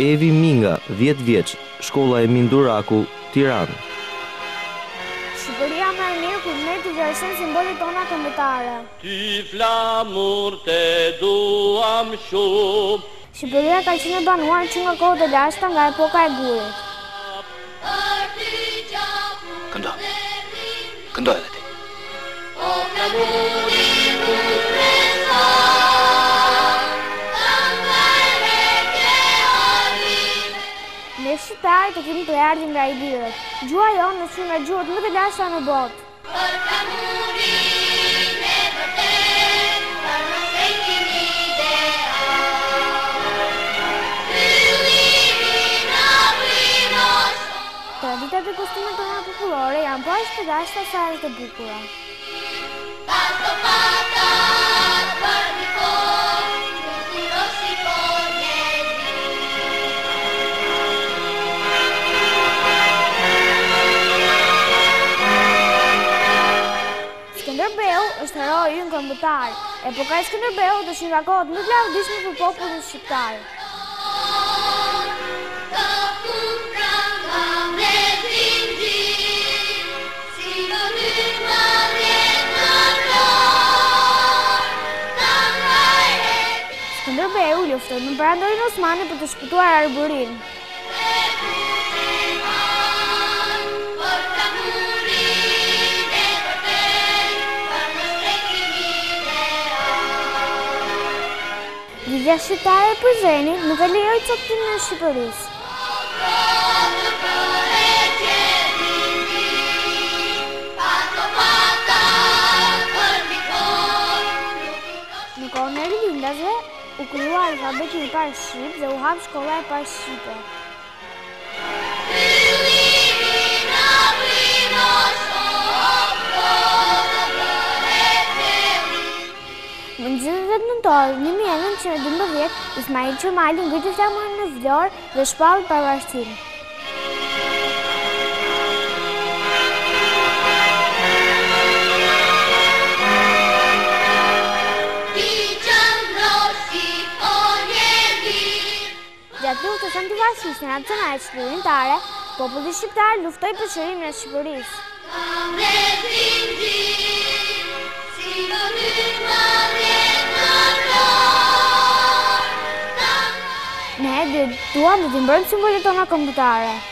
Evi Minga, 10 vjeç, shkolla e Minduraku, Tiranë. Shqipëria më e mirë kur ne të vlerësojmë simbolet tona kombëtare. Ty flamur të duam shumë. Shqipëria ka qenë e banuar që nga kohët e lashta nga epoka e gurit. Këndo edhe ti. Ne shqiptarët e kemi përardhjen nga ilirët. Gjuha jonë është një nga gjuhët më të lashta në botë. Traditat e kostumet tona popullore janë po aq të dashura sa edhe të bukura. Skënderbeu është heroi ynë kombëtar. Epoka e Skënderbeut është një nga kohët më të lavdishme për popullin shqiptar. Skënderbeu luftoi me perandorin osmane për të shpëtuar Arbërinë. Ligja shqiptare e Prizrenit nuk e lejoi coptimin e Shqipërisë. Në kohën e rilindasve, u krijua alfabeti i parë shqip dhe u hap shkolla e parë shqipe. Në 28 nëntor 1912, Ismail Qemali ngriti flamurin në Vlorë dhe shpalli pavarësinë. Gjatë luftës antifashiste nacionale shkrimtare, populli shqiptar luftoi për çlimin e Shqipërisë. Ne duam të timbrojmë simbolet tona kombëtare.